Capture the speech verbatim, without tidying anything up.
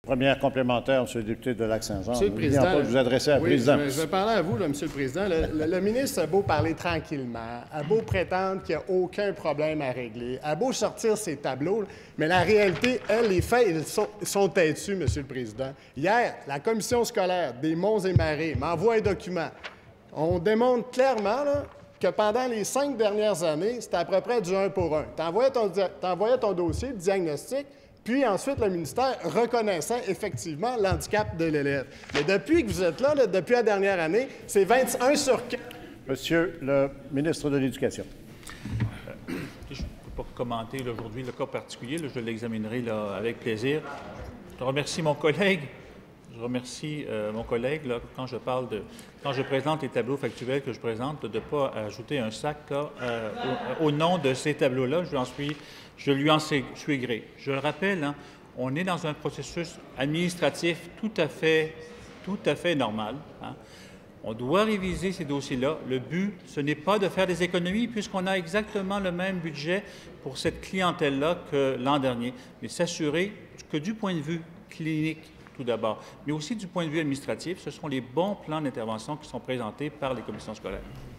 Première complémentaire, M. le député de Lac-Saint-Jean. Monsieur le Président, pas de vous adresser à la oui, présidente. Je, je vais parler à vous, là, Monsieur le Président. Le, le, le ministre a beau parler tranquillement, a beau prétendre qu'il n'y a aucun problème à régler, a beau sortir ses tableaux, mais la réalité, elle, les faits, ils sont, sont têtus, Monsieur le Président. Hier, la commission scolaire des Monts et Marais m'envoie un document. On démontre clairement là, que pendant les cinq dernières années, c'était à peu près du un pour un. Tu envoyais ton, t'envoyais ton dossier de diagnostic, puis ensuite, le ministère reconnaissait effectivement l'handicap de l'élève. Mais depuis que vous êtes là, là depuis la dernière année, c'est vingt et un sur quatre. Monsieur le ministre de l'Éducation. Euh, je ne peux pas commenter aujourd'hui le cas particulier. Là, je l'examinerai avec plaisir. Je remercie mon collègue. Je remercie euh, mon collègue là, quand je parle de, quand je présente les tableaux factuels que je présente, de ne pas ajouter un sac là, euh, au, au nom de ces tableaux-là. Je, suis, je lui en suis, je suis gré. Je le rappelle, hein, on est dans un processus administratif tout à fait, tout à fait normal. Hein. On doit réviser ces dossiers-là. Le but, ce n'est pas de faire des économies puisqu'on a exactement le même budget pour cette clientèle-là que l'an dernier, mais s'assurer que du point de vue clinique, tout d'abord, mais aussi du point de vue administratif, ce sont les bons plans d'intervention qui sont présentés par les commissions scolaires.